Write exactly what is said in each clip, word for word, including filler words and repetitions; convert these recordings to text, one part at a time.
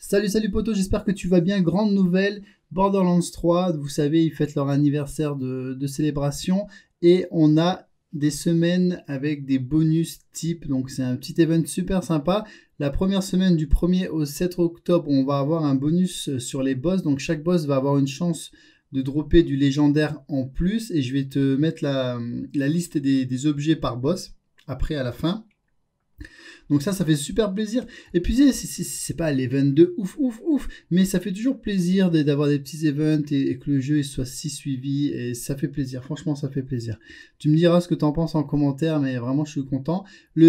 Salut, salut poto, j'espère que tu vas bien. Grande nouvelle, Borderlands trois, vous savez, ils fêtent leur anniversaire de, de célébration et on a des semaines avec des bonus type. Donc c'est un petit event super sympa. La première semaine du premier au sept octobre, on va avoir un bonus sur les boss. Donc chaque boss va avoir une chance de dropper du légendaire en plus. Et je vais te mettre la, la liste des, des objets par boss après à la fin. Donc ça, ça fait super plaisir. Et puis, c'est pas l'event de ouf, ouf, ouf, mais ça fait toujours plaisir d'avoir des petits events et, et que le jeu il soit si suivi. Et ça fait plaisir. Franchement, ça fait plaisir. Tu me diras ce que tu en penses en commentaire, mais vraiment, je suis content.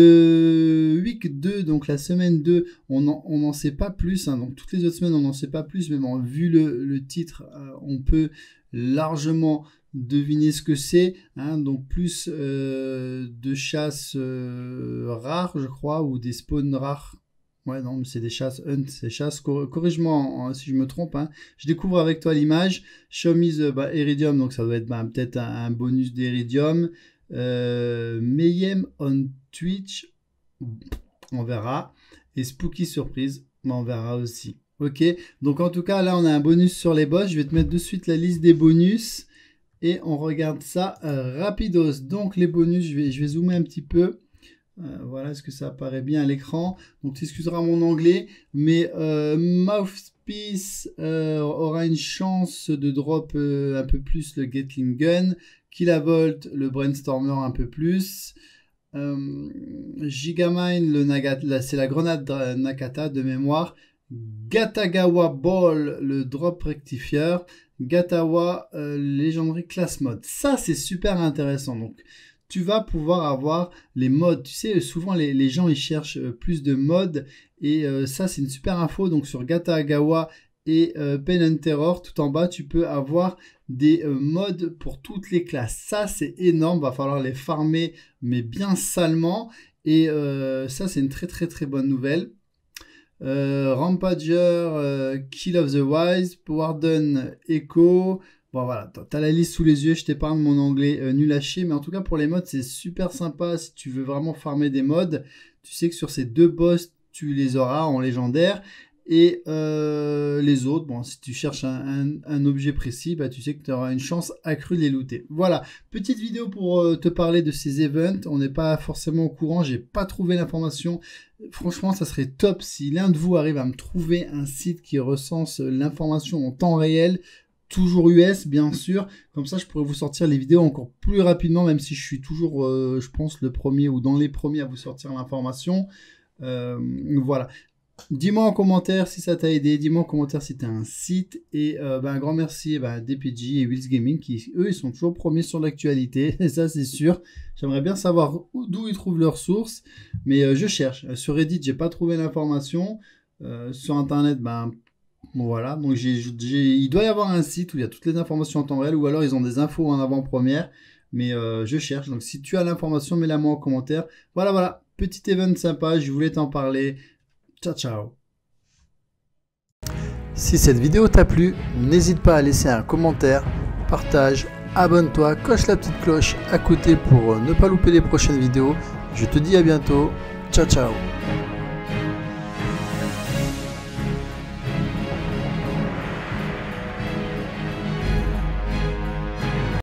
Le week deux, donc la semaine deux, on n'en sait pas plus. Hein, donc toutes les autres semaines, on n'en sait pas plus. Mais bon, vu le, le titre, euh, on peut largement deviner ce que c'est, hein, donc plus euh, de chasses euh, rares, je crois, ou des spawns rares. Ouais, non, mais c'est des chasses hunt, c'est chasses. Cor Corrige-moi si je me trompe. Hein. Je découvre avec toi l'image. Show me the bah, Iridium, donc ça doit être bah, peut-être un, un bonus d'Iridium. Euh, Mayhem on Twitch, on verra. Et Spooky Surprise, bah, on verra aussi. Ok, donc en tout cas, là, on a un bonus sur les boss. Je vais te mettre de suite la liste des bonus. Et on regarde ça euh, rapidos. Donc les bonus, je vais, je vais zoomer un petit peu. Euh, voilà, est-ce que ça apparaît bien à l'écran? Donc tu excuseras mon anglais. Mais euh, Mouthpiece euh, aura une chance de drop euh, un peu plus le Gatling Gun. Kilavolt, le Brainstormer un peu plus. Euh, Gigamine, c'est la grenade Nakata de mémoire. Gatagawa Ball, le drop rectifieur. Gatawa euh, Legendary Class Mode. Ça, c'est super intéressant. Donc, tu vas pouvoir avoir les modes. Tu sais, souvent, les, les gens, ils cherchent euh, plus de modes. Et euh, ça, c'est une super info. Donc, sur Gatagawa et euh, Pain and Terror, tout en bas, tu peux avoir des euh, modes pour toutes les classes. Ça, c'est énorme. Va falloir les farmer, mais bien salement. Et euh, ça, c'est une très, très, très bonne nouvelle. Euh, Rampager, euh, Kill of the Wise, Warden, Echo. Bon voilà, tu as la liste sous les yeux, je t'épargne mon anglais euh, nul à chier, mais en tout cas pour les modes c'est super sympa. Si tu veux vraiment farmer des modes, tu sais que sur ces deux boss tu les auras en légendaire. Et euh, les autres, bon, si tu cherches un, un, un objet précis, bah, tu sais que tu auras une chance accrue de les looter. Voilà, petite vidéo pour euh, te parler de ces events. On n'est pas forcément au courant, j'ai pas trouvé l'information. Franchement, ça serait top si l'un de vous arrive à me trouver un site qui recense l'information en temps réel. Toujours U S, bien sûr. Comme ça, je pourrais vous sortir les vidéos encore plus rapidement, même si je suis toujours, euh, je pense, le premier ou dans les premiers à vous sortir l'information. Euh, voilà. Dis-moi en commentaire si ça t'a aidé, dis-moi en commentaire si tu as un site, et euh, ben, un grand merci ben, D P G et Wheels Gaming qui, eux, ils sont toujours premiers sur l'actualité, et ça c'est sûr. J'aimerais bien savoir d'où ils trouvent leurs sources, mais euh, je cherche. Sur Reddit, j'ai pas trouvé l'information. Euh, sur Internet, ben bon, voilà. Donc j'ai, j'ai, il doit y avoir un site où il y a toutes les informations en temps réel, ou alors ils ont des infos en avant-première, mais euh, je cherche. Donc si tu as l'information, mets-la moi en commentaire. Voilà, voilà, petit event sympa, je voulais t'en parler. Ciao, ciao. Si cette vidéo t'a plu, n'hésite pas à laisser un commentaire, partage, abonne-toi, coche la petite cloche à côté pour ne pas louper les prochaines vidéos. Je te dis à bientôt. Ciao, ciao.